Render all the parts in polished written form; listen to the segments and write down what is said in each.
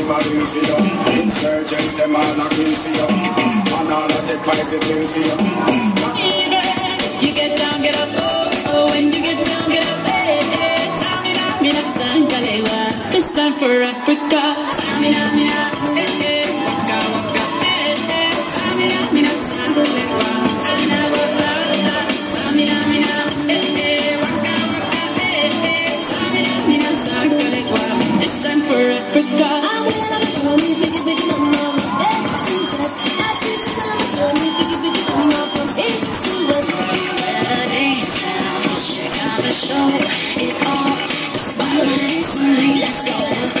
them a ring for you. Insurgents, them all a kill for you. And all of the price it bill for you. You get down, get up, oh, when you get down, get up, hey. Tamina, mina, sangalewa. It's time for Africa. Tamina, mina, hey, waka, waka, hey. Tamina, mina, sangalewa. Tamina, waka, Tamina, mina, hey, waka, waka, hey. Tamina, mina, sangalewa. It's time for Africa. I will have a Tony, biggie, biggie, mama. Jesus, I see some Tony, biggie, biggie, mama. From it to the dance now, you gotta show it all. The spotlight is on me. Let's go.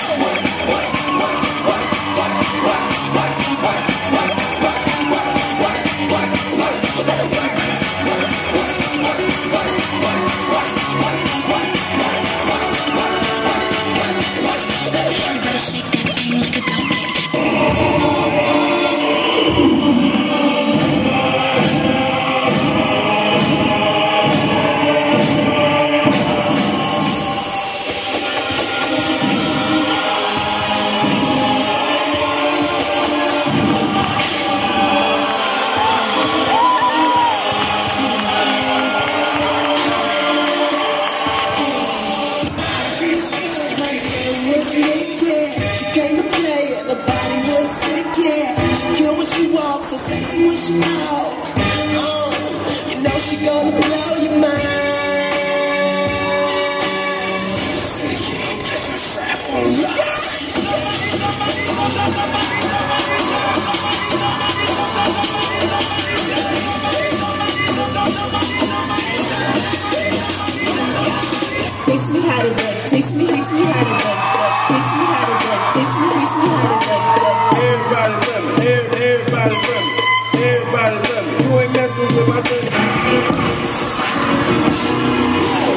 You better shake that thing like a donkey. So sexy when she talk, you know she gonna blow your mind. That's a trap on rock. Taste me how to duck, taste me how to duck, taste me how to duck, taste me how to duck. Everybody love me, everybody love me, everybody love me. You ain't messing with my thing.